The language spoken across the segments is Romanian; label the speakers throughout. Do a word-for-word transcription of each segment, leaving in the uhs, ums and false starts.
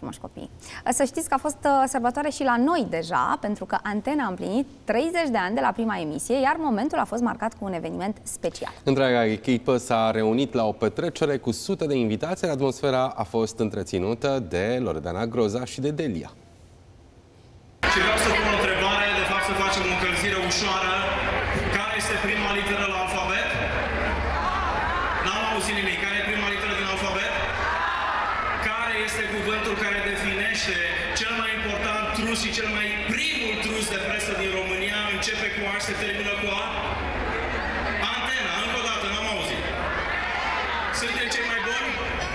Speaker 1: frumoși copii. Să știți că a fost sărbătoare și la noi deja, pentru că Antena a împlinit treizeci de ani de la prima emisie, iar momentul a fost marcat cu un eveniment special. Întreaga echipă s-a reunit la o petrecere cu sute de invitați, iar atmosfera a fost întreținută de Loredana Groza și de Delia.
Speaker 2: Și vreau să pun o întrebare, de fapt să facem o încălzire ușoară. Care este prima literă la alfabet? N-am auzit nimic. Care e prima literă din alfabet? Care este cuvântul care definește cel mai important trus și cel mai primul trus de presă din România? Începe cu A și se termină cu A? Antena, încă o dată, n-am auzit. Suntem cei mai buni?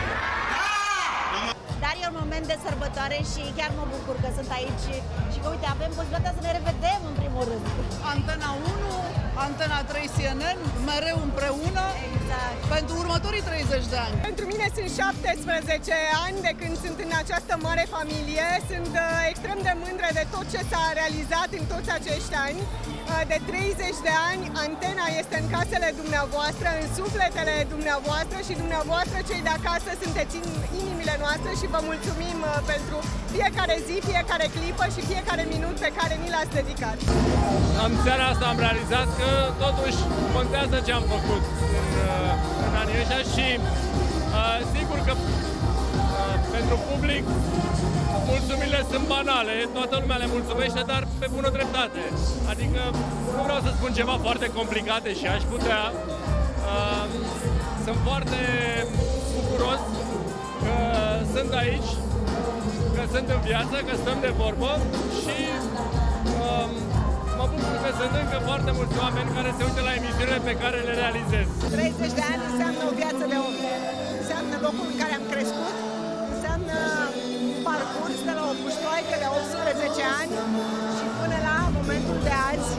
Speaker 3: Dar e un moment de sărbătoare și chiar mă bucur că sunt aici și că, uite, avem posibilitatea să ne revedem în primul rând.
Speaker 4: Antena unu, Antena trei C N N, mereu împreună, exact, pentru următorii treizeci de ani.
Speaker 5: Pentru mine sunt șaptesprezece ani de când sunt în această mare familie. Sunt extrem de mândră de tot ce s-a realizat în toți acești ani. De treizeci de ani, Antena este în casele dumneavoastră, în sufletele dumneavoastră și dumneavoastră, cei de acasă, sunteți în inimile noastre și vă mulțumim pentru fiecare zi, fiecare clipă și fiecare minut pe care ni l-ați dedicat.
Speaker 6: În seara asta am realizat că totuși contează ce am făcut în, în anii ăștia și uh, sigur că uh, pentru public mulțumirile sunt banale, toată lumea le mulțumește, dar pe bună dreptate. Adică nu vreau să spun ceva foarte complicate și aș putea. Uh, sunt foarte bucuros că sunt aici, că sunt în viață, că stăm de vorbă și uh, mă bucur că sunt încă foarte mulți oameni care se uită la emisiunile pe care le realizez.
Speaker 5: treizeci de ani înseamnă o viață de om, înseamnă locul în care am crescut, înseamnă parcurs de la o puștoaică de optsprezece ani și până la momentul de azi.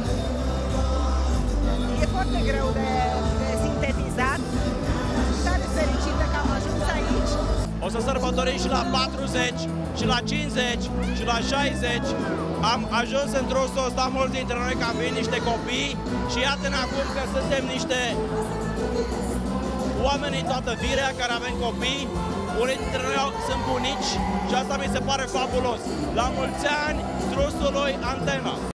Speaker 5: E foarte greu de, de sintetizat. Tare fericită că am ajuns aici.
Speaker 7: O să sărbătorim și la patruzeci, și la cincizeci, și la șaizeci. Am ajuns într-un să stau mulți dintre noi ca fiind niște copii și iată-ne acum că suntem niște oameni în toată firea care avem copii. Unii dintre noi sunt bunici și asta mi se pare fabulos. La mulți ani, trusului Antena!